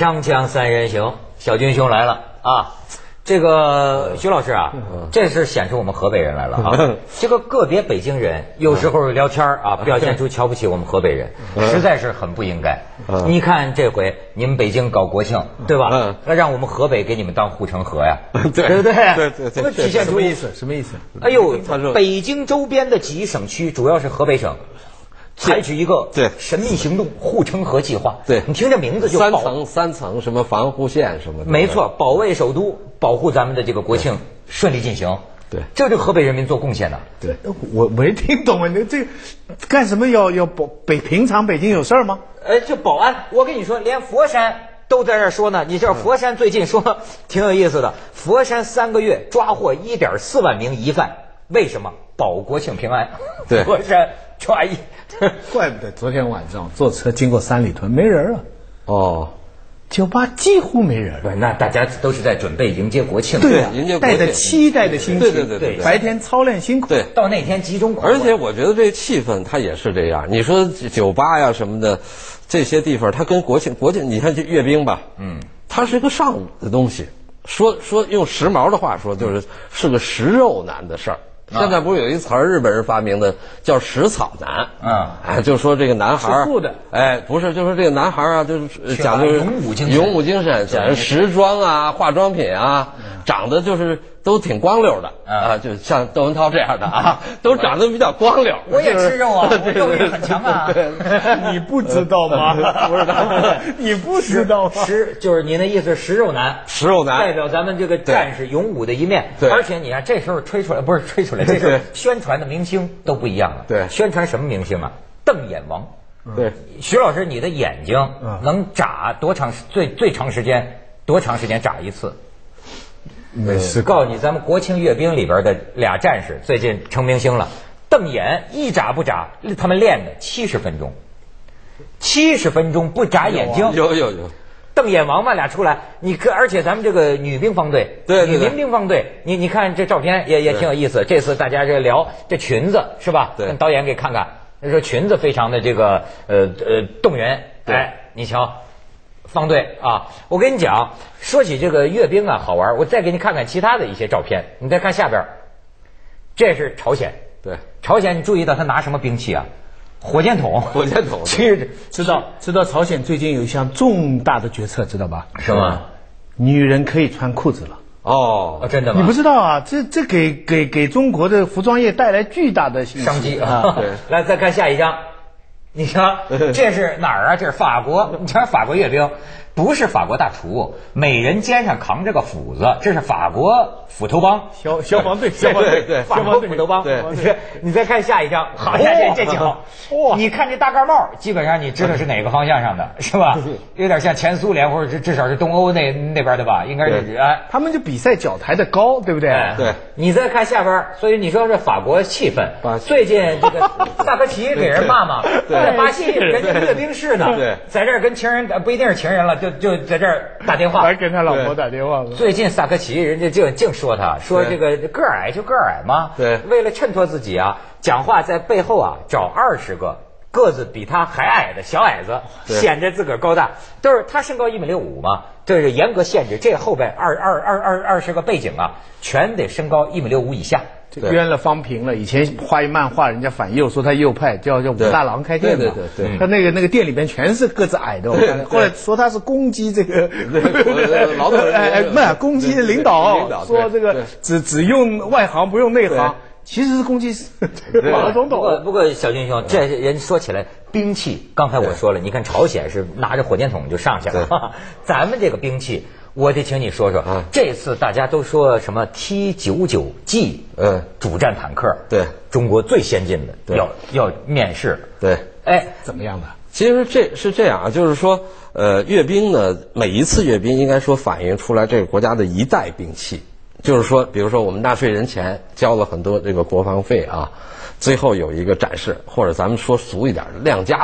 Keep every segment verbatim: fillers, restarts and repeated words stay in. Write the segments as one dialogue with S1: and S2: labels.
S1: 锵锵三人行，小军兄来了啊！这个徐老师啊，这是显出我们河北人来了啊！这个个别北京人有时候聊天啊，表现出瞧不起我们河北人，实在是很不应该。你看这回你们北京搞国庆，对吧？那让我们河北给你们当护城河呀，对不对？
S2: 对对对，
S1: 体现出
S3: 什么意思？什么意思？
S1: 哎呦，北京周边的几省区，主要是河北省。采取一个
S2: 对
S1: 神秘行动护城河计划，
S2: 对
S1: 你听这名字就
S2: 三层三层什么防护线什么的，
S1: 没错，保卫首都，保护咱们的这个国庆顺利进行。
S2: 对，
S1: 这对河北人民做贡献的。
S3: 对，我没听懂啊，你这干什么要要保北？平常北京有事儿吗？
S1: 呃，这保安，我跟你说，连佛山都在这说呢。你知道佛山最近说挺有意思的，佛山三个月抓获一点四万名疑犯，为什么？保国庆平安。
S2: 对，
S1: 佛山抓一。
S3: 怪不得昨天晚上坐车经过三里屯没人了。
S2: 哦，
S3: 酒吧几乎没人了。
S1: 对，那大家都是在准备迎接国庆，
S3: 对啊，
S2: 迎接
S3: 带着期待的心情，
S2: 对对对对，
S3: 白天操练辛苦，
S2: 对，
S1: 到那天集中狂欢。
S2: 而且我觉得这气氛它也是这样。你说酒吧呀什么的，这些地方它跟国庆国庆，你看这阅兵吧，嗯，它是一个上午的东西。说说用时髦的话说，就是是个食肉男的事儿。现在不是有一词儿日本人发明的叫食草男，嗯，哎，就说这个男孩儿，哎，不是，就说这个男孩儿啊，就是讲究
S1: 勇武精神，
S2: 勇武精神，讲时装啊，化妆品啊，长得就是都挺光溜的啊，就像窦文涛这样的啊，都长得比较光溜。
S1: 我也吃肉啊，我肉也很强啊。
S3: 你不知道吗？
S2: 不知道，
S3: 你不知道吗？
S1: 食就是您的意思，食肉男，
S2: 食肉男
S1: 代表咱们这个战士勇武的一面。
S2: 对，
S1: 而且你看这时候吹出来，不是吹出来，这是宣传的明星都不一样了。
S2: 对，
S1: 宣传什么明星啊？瞪眼王。
S2: 对，
S1: 徐老师，你的眼睛能眨多长？最最长时间多长时间眨一次？
S3: 没事，
S1: 告诉你，咱们国庆阅兵里边的俩战士最近成明星了，瞪眼一眨不眨，他们练的七十分钟，七十分钟不眨眼睛，
S2: 有有有，
S1: 瞪眼王嘛俩出来，你可而且咱们这个女兵方队，
S2: 对
S1: 女民兵方队，你你看这照片也也挺有意思。这次大家这聊这裙子是吧？
S2: 对，
S1: 跟导演给看看，说裙子非常的这个呃呃动人，哎，你瞧。方队啊，我跟你讲，说起这个阅兵啊，好玩。我再给你看看其他的一些照片，你再看下边，这是朝鲜。
S2: 对，
S1: 朝鲜，你注意到他拿什么兵器啊？火箭筒。
S2: 火箭筒。
S1: 其实
S3: 知道知道，朝鲜最近有一项重大的决策，知道吧？
S1: 什么？
S3: 女人可以穿裤子了。
S2: 哦，
S1: 哦，真的吗？
S3: 你不知道啊？这这给给给中国的服装业带来巨大的
S1: 商机啊！对，来再看下一张。你瞧，这是哪儿啊？这是法国。你瞧，法国阅兵，不是法国大厨，每人肩上扛着个斧子，这是法国斧头帮
S3: 消消防队，消防队，
S1: 对，法国斧头帮。
S2: 对，
S1: 你再看下一张，好呀，这这脚，你看这大盖帽，基本上你知道是哪个方向上的，是吧？有点像前苏联或者至少是东欧那那边的吧？应该是哎，
S3: 他们就比赛脚抬得高，对不对？
S2: 对。
S1: 你再看下边，所以你说这法国气氛，最近这个萨科齐给人骂骂。在巴西人家阅兵式呢，
S2: 对，
S1: 在这儿跟情人不一定是情人了，就就在这儿打电话，
S3: 还跟他老婆打电话了。
S1: 最近萨科齐人家就净说他，说这个个儿矮就个儿矮嘛，
S2: 对，
S1: 为了衬托自己啊，讲话在背后啊找二十个个子比他还矮的小矮子，显得自个儿高大。都是他身高一米六五嘛，这是严格限制，这后边二二二二二十个背景啊，全得身高一米六五以下。
S3: 冤了方平了，以前画一漫画，人家反右说他右派，叫叫武大郎开店嘛，
S2: 对对对对，
S3: 他那个那个店里边全是个子矮的，我看后来说他是攻击这个
S2: 劳动人
S3: 哎哎，攻击领导，说这个只只用外行不用内行，其实是攻击马总统。
S1: 不过不过小军兄，这人说起来兵器，刚才我说了，你看朝鲜是拿着火箭筒就上去了，咱们这个兵器。我得请你说说，啊、这次大家都说什么 T 九九 G， 嗯，主战坦克，
S2: 对，
S1: 中国最先进的，要要面试，
S2: 对，
S3: 哎，怎么样的？
S2: 其实这是这样啊，就是说，呃，阅兵呢，每一次阅兵应该说反映出来这个国家的一代兵器，就是说，比如说我们纳税人钱交了很多这个国防费啊，最后有一个展示，或者咱们说俗一点，亮家伙。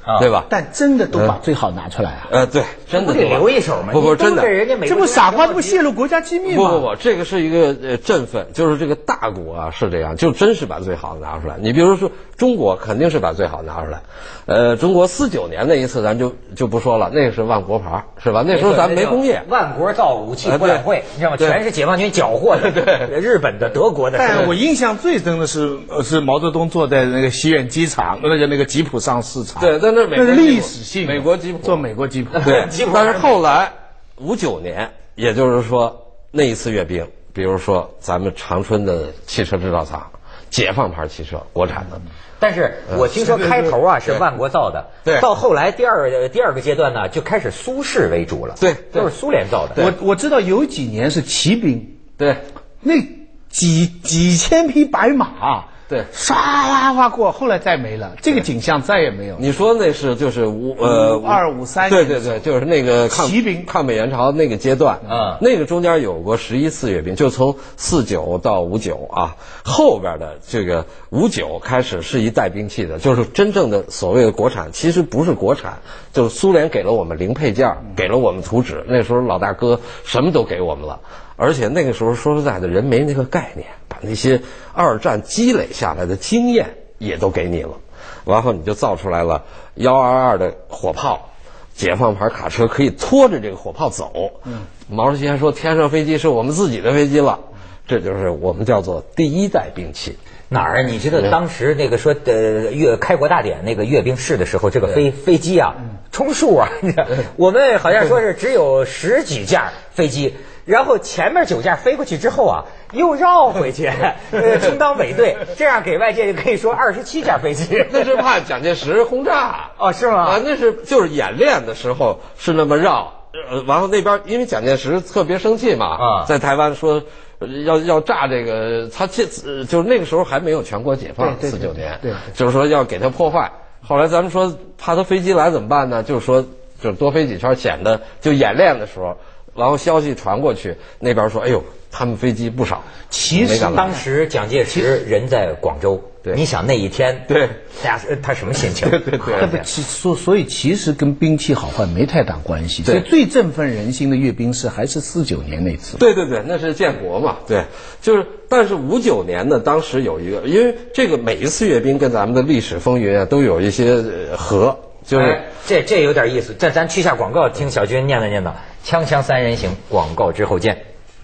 S2: 对吧？
S3: 但真的都把最好拿出来啊！
S2: 呃，对，真的
S1: 不得留一手吗？
S2: 不不，真的，
S3: 这不傻瓜，这不泄露国家机密吗？
S2: 不不不，这个是一个呃振奋，就是这个大国啊是这样，就真是把最好的拿出来。你比如说中国肯定是把最好的拿出来，呃，中国四九年那一次咱就就不说了，那个是万国牌是吧？那时候咱们没工业，
S1: 万国造武器博览会，你知道吗？全是解放军缴获的，对，日本的、德国的。
S3: 但我印象最深的是，呃，是毛泽东坐在那个西苑机场，那个那个吉普上视察。
S2: 对，但那
S3: 那是历史性，
S2: 美国吉普
S3: 做美国吉普。
S2: 对，但是后来五九年，也就是说那一次阅兵，比如说咱们长春的汽车制造厂，解放牌汽车，国产的。
S1: 但是我听说开头啊是万国造的，
S2: 对，
S1: 到后来第二第二个阶段呢，就开始苏式为主了，
S2: 对，
S1: 都是苏联造的。
S3: 我我知道有几年是骑兵，
S2: 对，
S3: 那几几千匹白马。
S2: 对，
S3: 唰啦啦过，后来再没了，这个景象再也没有。
S2: 你说那是就是五呃
S3: 五二五三，
S2: 对对对，就是那个抗
S3: 骑兵
S2: 抗美援朝那个阶段，
S1: 嗯，
S2: 那个中间有过十一次阅兵，就从四九到五九啊，后边的这个五九开始是一带兵器的，就是真正的所谓的国产，其实不是国产，就是苏联给了我们零配件，给了我们图纸，那时候老大哥什么都给我们了。而且那个时候说实在的，人没那个概念，把那些二战积累下来的经验也都给你了，然后你就造出来了幺二二的火炮，解放牌卡车可以拖着这个火炮走。嗯，毛主席还说天上飞机是我们自己的飞机了，这就是我们叫做第一代兵器。
S1: 哪儿？你知道当时那个说呃阅开国大典那个阅兵式的时候，这个飞飞机啊，充数啊，我们好像说是只有十几架飞机。然后前面九架飞过去之后啊，又绕回去，呃，充当尾队，这样给外界就可以说二十七架飞机。
S2: 那是怕蒋介石轰炸
S1: 哦，是吗？
S2: 啊，那是就是演练的时候是那么绕，呃，然后那边因为蒋介石特别生气嘛，啊，在台湾说要要炸这个，他这就是那个时候还没有全国解放，四九年，
S3: 对，
S2: 就是说要给他破坏。后来咱们说怕他飞机来怎么办呢？就是说就是多飞几圈，显得就演练的时候。然后消息传过去，那边说：“哎呦，他们飞机不少。”
S1: 其实当时蒋介石人在广州，你想那一天，
S2: 对，
S1: 他他什么心情？
S2: 对对对。
S3: 不，其所所以其实跟兵器好坏没太大关系。所以最振奋人心的阅兵式还是四九年那次。
S2: 对对对，那是建国嘛，对，就是。但是五九年呢，当时有一个，因为这个每一次阅兵跟咱们的历史风云啊都有一些合。就是、
S1: 哎、这这有点意思，这咱去下广告，听小军念叨念叨。锵锵三人行，广告之后见。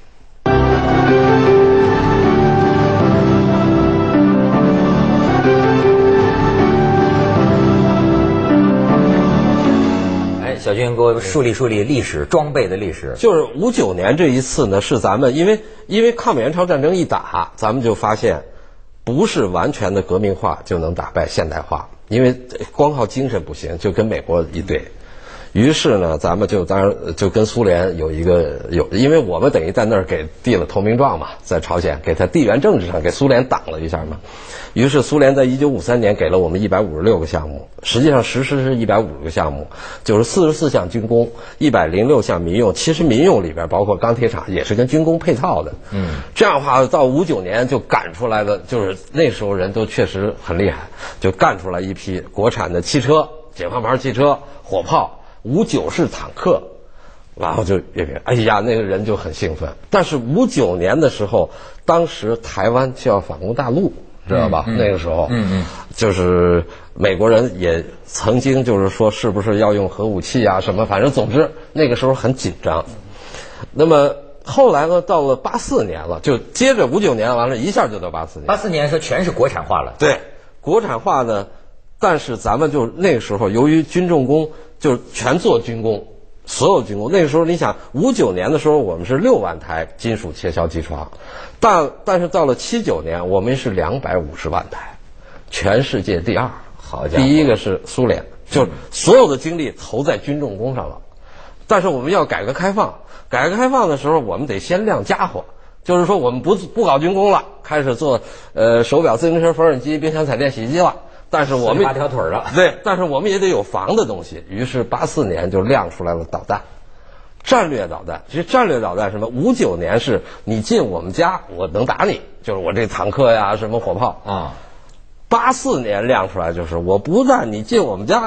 S1: 哎，小军给我梳理梳理历史装备的历史。
S2: 就是五九年这一次呢，是咱们因为因为抗美援朝战争一打，咱们就发现不是完全的革命化就能打败现代化。因为光靠精神不行，就跟美国一对，于是呢，咱们就当然就跟苏联有一个有，因为我们等于在那儿给递了投名状嘛，在朝鲜给他地缘政治上给苏联挡了一下嘛，于是苏联在一九五三年给了我们一百五十六个项目，实际上实施是一百五十个项目，就是四十四项军工，一百零六项民用，其实民用里边包括钢铁厂也是跟军工配套的，嗯，这样的话到五九年就赶出来的，就是那时候人都确实很厉害，就干出来一批国产的汽车，解放牌汽车、火炮。五九式坦克，然后就阅兵，哎呀，那个人就很兴奋。但是五九年的时候，当时台湾就要反攻大陆，知道吧？嗯嗯、那个时候，嗯嗯，就是美国人也曾经就是说，是不是要用核武器啊什么？反正总之那个时候很紧张。那么后来呢，到了八四年了，就接着五九年完了，一下就到八四年。
S1: 八四年说全是国产化了。
S2: 对，国产化呢，但是咱们就那个时候，由于军重工。就是全做军工，所有军工。那个时候你想，五九年的时候我们是六万台金属切削机床，但但是到了七九年我们是两百五十万台，全世界第二。
S1: 好家伙，
S2: 第一个是苏联，就是所有的精力投在军重工上了。但是我们要改革开放，改革开放的时候我们得先亮家伙，就是说我们不不搞军工了，开始做呃手表、自行车、缝纫机、冰箱、彩电、洗衣机了。但是我们
S1: 八条腿了，
S2: 对，但是我们也得有防的东西。于是八四年就亮出来了导弹，战略导弹。其实战略导弹什么？五九年是你进我们家，我能打你，就是我这坦克呀，什么火炮啊。八四年亮出来就是我不但你进我们家，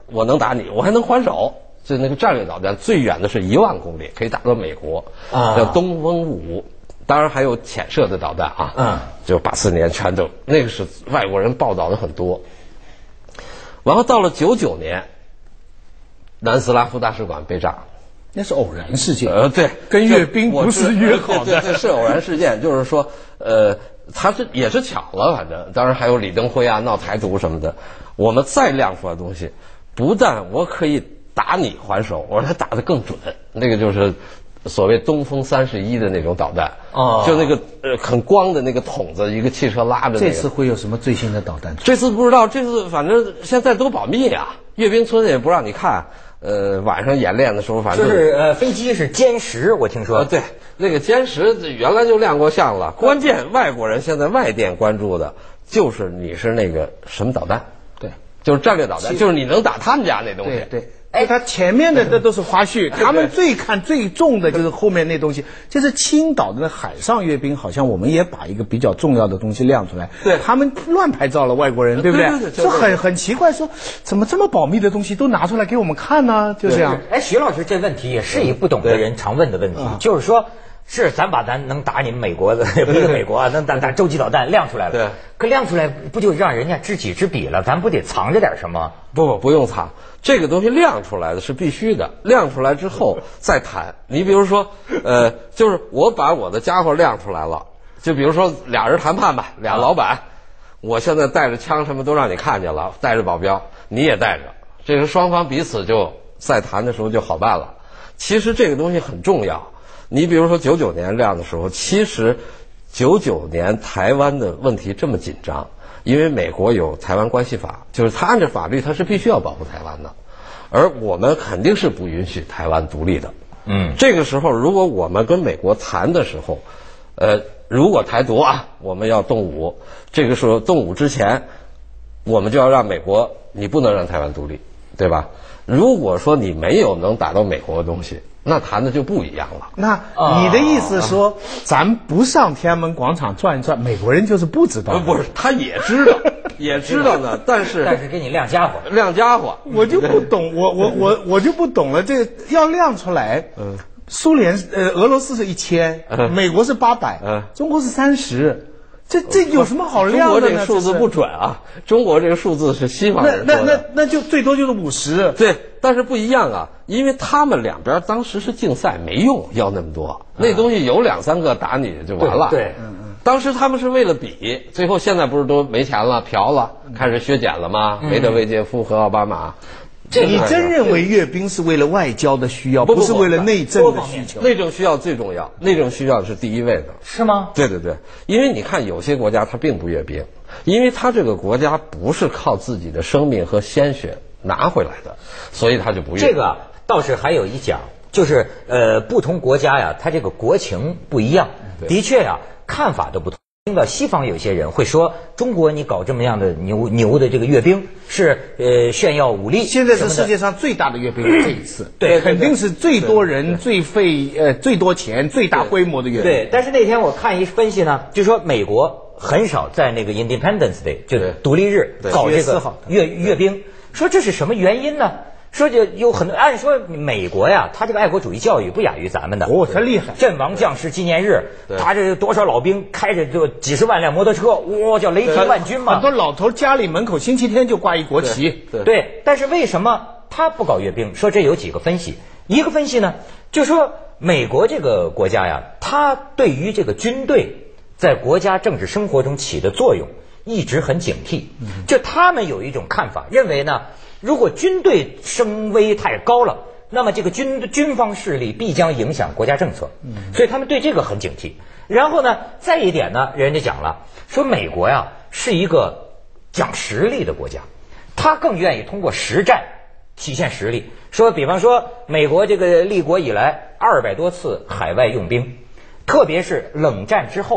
S2: 我能打你，我还能还手。就那个战略导弹最远的是一万公里，可以打到美国，啊，叫东风五。当然还有潜射的导弹啊，嗯，就八四年全都那个是外国人报道的很多。然后到了九九年，南斯拉夫大使馆被炸，
S3: 那是偶然事件。
S2: 呃，对，
S3: 跟阅兵不是约好的，
S2: 对，是偶然事件。就是说，呃，他是也是巧了，反正当然还有李登辉啊闹台独什么的。我们再亮出来东西，不但我可以打你还手，我说他打得更准，那个就是所谓东风三十一的那种导弹，哦，就那个呃很光的那个筒子，一个汽车拉着、那个。
S3: 这次会有什么最新的导弹？
S2: 这次不知道，这次反正现在都保密啊，阅兵村也不让你看。呃，晚上演练的时候，反正
S1: 就是呃，飞机是歼十，我听说。
S2: 呃，对，那个歼十原来就亮过相了。关键外国人现在外电关注的就是你是那个什么导弹，
S3: 对，
S2: 就是战略导弹，就是你能打他们家那东西。
S3: 对对。哎，他前面的这都是花絮，他们最看最重的就是后面那东西。就是青岛的那海上阅兵，好像我们也把一个比较重要的东西亮出来。
S2: 对，
S3: 他们乱拍照了，外国人，对不对？
S2: 对对对，
S3: 就很很奇怪，说怎么这么保密的东西都拿出来给我们看呢？就这样。
S1: 哎，徐老师，这问题也是一不懂的人常问的问题，就是说。是，咱把咱能打你们美国的，不是美国啊，能打打洲际导弹亮出来了。
S2: 对，
S1: 可亮出来不就让人家知己知彼了？咱不得藏着点什么？
S2: 不不，不用藏，这个东西亮出来的是必须的。亮出来之后再谈。你比如说，呃，就是我把我的家伙亮出来了，就比如说俩人谈判吧，俩老板，啊、我现在带着枪什么都让你看见了，带着保镖，你也带着，这个双方彼此就再谈的时候就好办了。其实这个东西很重要。你比如说九九年亮的时候，其实九九年台湾的问题这么紧张，因为美国有台湾关系法，就是他按照法律他是必须要保护台湾的，而我们肯定是不允许台湾独立的。嗯，这个时候如果我们跟美国谈的时候，呃，如果台独啊，我们要动武，这个时候动武之前，我们就要让美国，你不能让台湾独立，对吧？如果说你没有能打到美国的东西，那谈的就不一样了。
S3: 那你的意思说，啊、咱不上天安门广场转一转，美国人就是不知道？
S2: 不是，他也知道，也知道呢，但是
S1: 但是给你亮家伙，
S2: 亮家伙，
S3: 我就不懂，我我我我就不懂了，这要亮出来，嗯，苏联呃俄罗斯是一千，嗯，美国是八百，嗯，中国是三十。这这有什么好亮的呢？
S2: 中国这个数字不准啊！中国这个数字是西方人说的，
S3: 那那那那就最多就是五十。
S2: 对，但是不一样啊，因为他们两边当时是竞赛，没用要那么多，那东西有两三个打你就完了。
S1: 对，
S2: 嗯嗯。当时他们是为了比，最后现在不是都没钱了、嫖了，开始削减了吗？梅德韦杰夫和奥巴马。
S3: 你真认为阅兵是为了外交的需要，不是为了内政的需求？
S2: 内政需要最重要，内政需要是第一位的。
S1: 是吗？
S2: 对对对，因为你看有些国家它并不阅兵，因为它这个国家不是靠自己的生命和鲜血拿回来的，所以它就不阅兵。
S1: 这个倒是还有一讲，就是呃，不同国家呀，它这个国情不一样，的确呀，看法都不同。听到西方有些人会说，中国你搞这么样的牛牛的这个阅兵是呃炫耀武力。
S3: 现在是世界上最大的阅兵，这一次对，肯定是最多人、最费呃最多钱、最大规模的阅兵。
S1: 对，但是那天我看一分析呢，就说美国很少在那个 Independence Day 就是独立日搞这个阅阅兵，说这是什么原因呢？说就有很多，按说美国呀，他这个爱国主义教育不亚于咱们的。
S3: 哦，他厉害！
S1: 阵亡将士纪念日，他这多少老兵开着就几十万辆摩托车，哇，叫雷霆万钧嘛。
S3: 很多老头家里门口星期天就挂一国旗。
S2: 对，
S1: 对，但是为什么他不搞阅兵？说这有几个分析。一个分析呢，就说美国这个国家呀，他对于这个军队在国家政治生活中起的作用一直很警惕。就他们有一种看法，认为呢，如果军队声威太高了，那么这个军军方势力必将影响国家政策，所以他们对这个很警惕。然后呢，再一点呢，人家讲了，说美国呀是一个讲实力的国家，他更愿意通过实战体现实力。说比方说美国这个立国以来二百多次海外用兵，特别是冷战之后，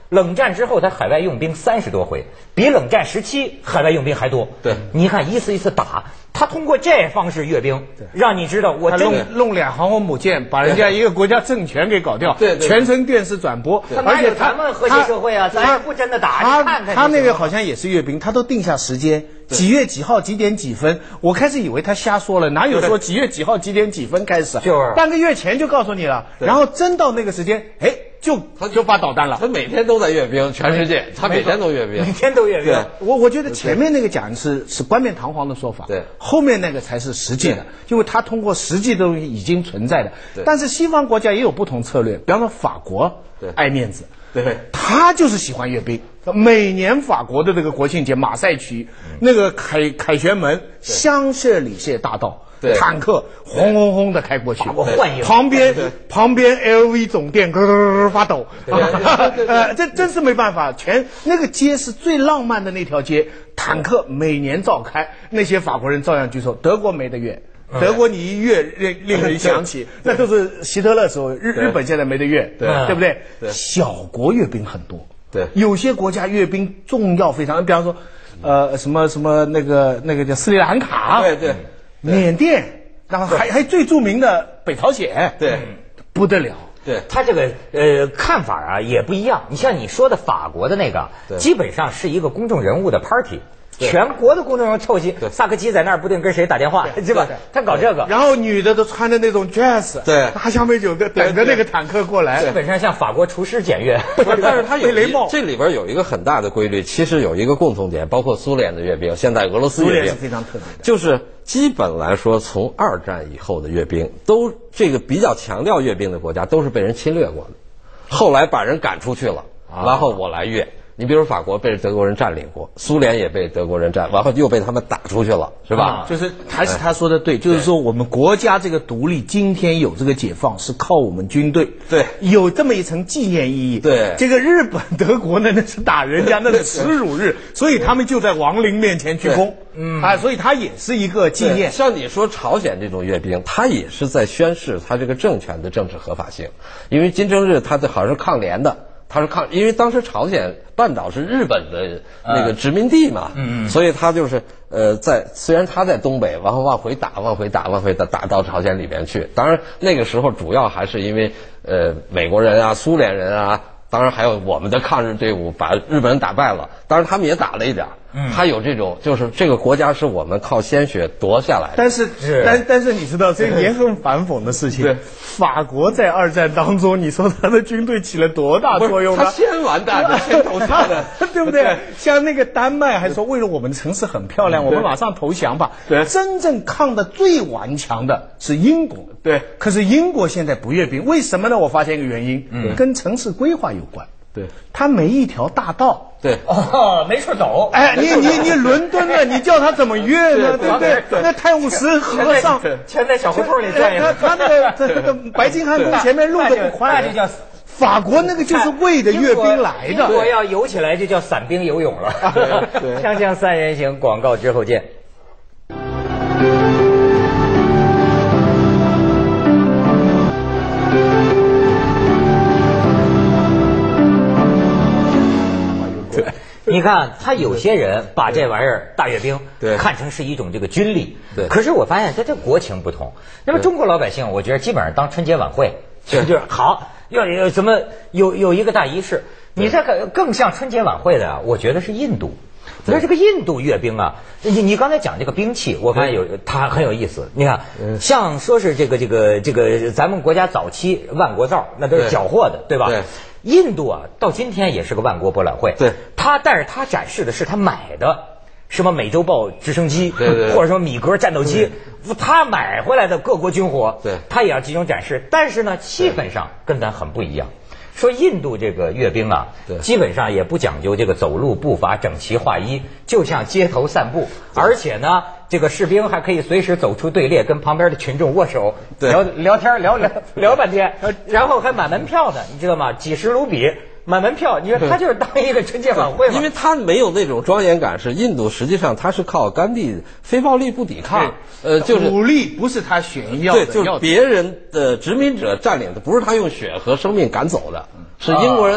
S1: 冷战之后，他海外用兵三十多回，比冷战时期海外用兵还多。
S2: 对，
S1: 你看一次一次打，他通过这方式阅兵，让你知道我真
S3: 弄弄俩航空母舰，把人家一个国家政权给搞掉，
S2: 对，
S3: 全程电视转播，
S1: 而且咱们和谐社会啊，咱也不真的打，
S3: 他
S1: 你看看
S3: 他那个好像也是阅兵，他都定下时间，几月几号几点几分。我开始以为他瞎说了，哪有说几月几号几点几分开始？
S1: 就是
S3: 半个月前就告诉你了，然后真到那个时间，哎。就他就发导弹了，
S2: 他每天都在阅兵，全世界他每天都阅兵，
S1: 每天都阅兵。
S3: 我我觉得前面那个讲是是冠冕堂皇的说法，
S2: 对，
S3: 后面那个才是实际的，因为他通过实际的东西已经存在的。但是西方国家也有不同策略，比方说法国爱面子，
S2: 对，
S3: 他就是喜欢阅兵。每年法国的这个国庆节，马赛区那个凯凯旋门香榭丽榭大道。坦克轰轰轰的开过去，旁边旁边 L V 总店咯咯咯发抖，呃，这真是没办法，全那个街是最浪漫的那条街，坦克每年召开，那些法国人照样举手。德国没得阅，德国你一阅令令人想起，那都是希特勒时候，日日本现在没得阅，对对不对？小国阅兵很多，
S2: 对，
S3: 有些国家阅兵重要非常，比方说，呃，什么什么那个那个叫斯里兰卡，
S2: 对对。
S3: 缅甸，然后还还最著名的北朝鲜，
S2: 对，
S3: 不得了。
S1: 对他这个呃看法啊也不一样。你像你说的法国的那个，基本上是一个公众人物的 party。全国的公众人物凑齐，萨科齐在那儿不定跟谁打电话，对吧？他搞这个，
S3: 然后女的都穿的那种 dress，
S2: 对，
S3: 拿香槟酒的等着那个坦克过来，
S1: 基本上像法国厨师检阅。
S2: 但是它有这里边有一个很大的规律，其实有一个共同点，包括苏联的阅兵，现在俄罗斯阅兵
S3: 是非常特别的，
S2: 就是基本来说，从二战以后的阅兵，都这个比较强调阅兵的国家，都是被人侵略过的，后来把人赶出去了，然后我来阅。你比如法国被德国人占领过，苏联也被德国人占，然后又被他们打出去了，是吧？
S3: 嗯、就是还是他说的对，就是说我们国家这个独立，今天有这个解放，是靠我们军队，
S2: 对，
S3: 有这么一层纪念意义。
S2: 对，
S3: 这个日本、德国呢，那是打人家，那是耻辱日，所以他们就在亡灵面前鞠躬。嗯啊，所以它也是一个纪念。
S2: 像你说朝鲜这种阅兵，它也是在宣示它这个政权的政治合法性，因为金正日他好像是抗联的。他是抗，因为当时朝鲜半岛是日本的那个殖民地嘛，嗯嗯，所以他就是呃，在虽然他在东北，然后往回打，往回打，往回打，打到朝鲜里边去。当然那个时候主要还是因为呃美国人啊、苏联人啊，当然还有我们的抗日队伍把日本人打败了。当然他们也打了一点，嗯，他有这种就是这个国家是我们靠鲜血夺下来的。
S3: 但是，但但是你知道，这也很反讽的事情。对，法国在二战当中，你说他的军队起了多大作用呢？
S2: 他先完蛋的，先投降的，
S3: 对不对？像那个丹麦还说，为了我们城市很漂亮，我们马上投降吧。
S2: 对，
S3: 真正抗的最顽强的是英国。
S2: 对，
S3: 可是英国现在不阅兵，为什么呢？我发现一个原因，嗯，跟城市规划有关。
S2: 对，
S3: 它没一条大道，
S2: 对，
S1: 哦，没处走。
S3: 哎，你你你伦敦的，你叫他怎么阅呢？对不对？那泰晤士河上
S1: 全在小胡同里转。
S3: 他他那个这个白金汉宫前面路都不宽，
S1: 那就叫
S3: 法国那个就是为的阅兵来的。
S1: 英国要游起来就叫散兵游泳了。锵锵三人行，广告之后见。你看，他有些人把这玩意儿大阅兵看成是一种这个军力，
S2: 对。
S1: 可是我发现他这国情不同。那么中国老百姓，我觉得基本上当春节晚会，就是好要有什么有有一个大仪式。你这个更像春节晚会的啊，我觉得是印度。你说这个印度阅兵啊，你你刚才讲这个兵器，我发现有它很有意思。你看，像说是这个这个这个咱们国家早期万国造，那都是缴获的，对吧？
S2: 对。
S1: 印度啊，到今天也是个万国博览会。
S2: 对，
S1: 他但是他展示的是他买的什么美洲豹直升机，
S2: 对对，
S1: 或者说米格战斗机，他买回来的各国军火，
S2: 对，
S1: 他也要集中展示。但是呢，气氛上跟咱很不一样。说印度这个阅兵啊，基本上也不讲究这个走路步伐整齐划一，就像街头散步，而且呢，这个士兵还可以随时走出队列，跟旁边的群众握手，聊聊天，聊聊聊半天，然后还买门票呢，你知道吗？几十卢比。买门票，你说他就是当一个春节晚会嘛？
S2: 因为他没有那种庄严感，是印度实际上他是靠甘地非暴力不抵抗，呃，就是
S3: 武力不是他炫耀的，
S2: 对，就是别人的殖民者占领的，不是他用血和生命赶走的，是英国人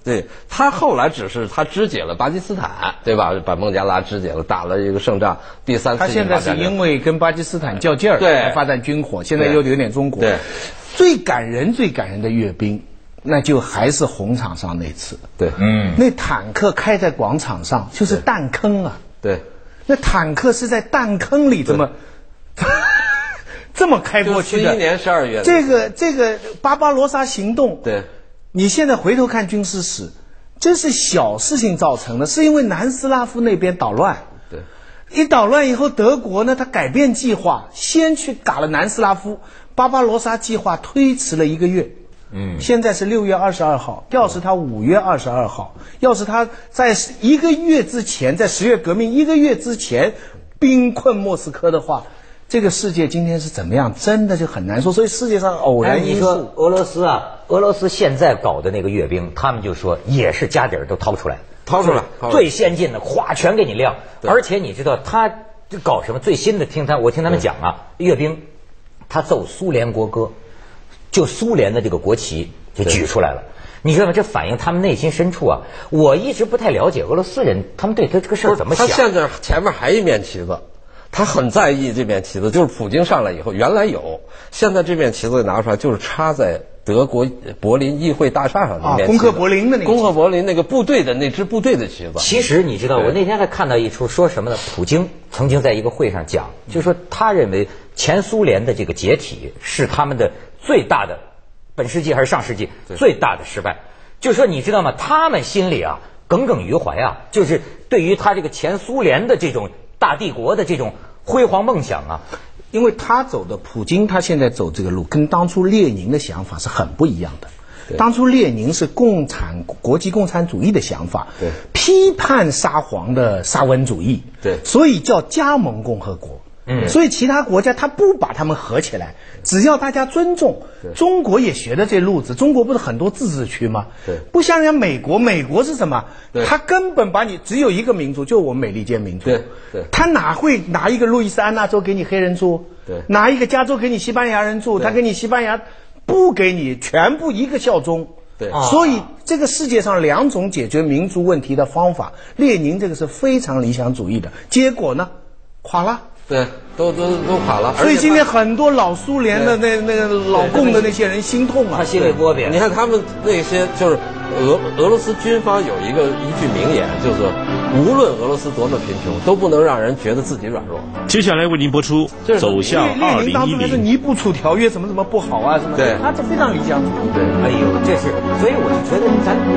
S2: 对，他后来只是他肢解了巴基斯坦，对吧？把孟加拉肢解了，打了一个胜仗。第三次
S3: 他现在是因为跟巴基斯坦较劲儿，
S2: 对，
S3: 发展军火，现在又有点中国。
S2: 对，
S3: 最感人、最感人的阅兵，那就还是红场上那次。
S2: 对，
S3: 嗯，那坦克开在广场上就是弹坑啊。
S2: 对，
S3: 那坦克是在弹坑里这么这么开过去的。
S2: 四一年十二月，
S3: 这个这个巴巴罗萨行动，
S2: 对。
S3: 你现在回头看军事史，这是小事情造成的，是因为南斯拉夫那边捣乱。
S2: 对，
S3: 一捣乱以后，德国呢，他改变计划，先去打了南斯拉夫，巴巴罗萨计划推迟了一个月。嗯，现在是六月二十二号，要是他五月二十二号，要是他在一个月之前，在十月革命一个月之前兵困莫斯科的话，这个世界今天是怎么样，真的就很难说。所以世界上偶然因素，
S1: 你说俄罗斯啊，俄罗斯现在搞的那个阅兵，他们就说也是家底儿都掏出来，
S2: 掏出来，
S1: 最先进的，咵全给你亮。而且你知道他搞什么最新的？听他我听他们讲啊，阅兵，他奏苏联国歌，就苏联的这个国旗就举出来了。你知道吗？这反映他们内心深处啊。我一直不太了解俄罗斯人，他们对他这个事儿怎么想。
S2: 他现在前面还一面旗子。他很在意这面旗子，就是普京上来以后，原来有，现在这面旗子拿出来，就是插在德国柏林议会大厦上的面旗子，
S3: 啊，攻克柏林的那个，
S2: 攻克柏林那个部队的那支部队的旗子。
S1: 其实你知道，我那天还看到一出说什么呢？普京曾经在一个会上讲，就是说他认为前苏联的这个解体是他们的最大的，本世纪还是上世纪最大的失败。就是说你知道吗？他们心里啊耿耿于怀啊，就是对于他这个前苏联的这种大帝国的这种辉煌梦想啊，
S3: 因为他走的普京，他现在走这个路跟当初列宁的想法是很不一样的。当初列宁是共产国际共产主义的想法，
S2: 对，
S3: 批判沙皇的沙文主义，
S2: 对，
S3: 所以叫加盟共和国。嗯，所以其他国家他不把他们合起来，只要大家尊重。中国也学的这路子，中国不是很多自治区吗？
S2: 对，
S3: 不像人家美国，美国是什么？他根本把你只有一个民族，就我们美利坚民族。
S2: 对对，
S3: 他哪会拿一个路易斯安那州给你黑人住？
S2: 对，
S3: 拿一个加州给你西班牙人住？他给你西班牙不给你，全部一个效忠。
S2: 对，
S3: 所以这个世界上两种解决民族问题的方法，列宁这个是非常理想主义的，结果呢，垮了。
S2: 对，都都都垮了。
S3: 所以今天很多老苏联的那那个老共的那些人心痛啊，
S1: 他心里窝边。
S2: 你看他们那些就是俄俄罗斯军方有一个一句名言，就是无论俄罗斯多么贫穷，都不能让人觉得自己软弱。
S4: 接下来为您播出《走向二零一零》。
S3: 当初还是尼布楚条约怎么怎么不好啊什么？
S2: 对，
S3: 他这非常理想主义。
S2: 对，
S1: 哎呦，这是，所以我就觉得咱。